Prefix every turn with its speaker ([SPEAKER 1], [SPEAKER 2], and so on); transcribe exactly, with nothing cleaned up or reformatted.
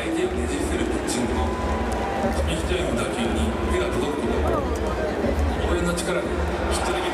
[SPEAKER 1] 相手をねじ伏せるピッチングの紙一重の打球に手が届くこと、応援の力でヒットできる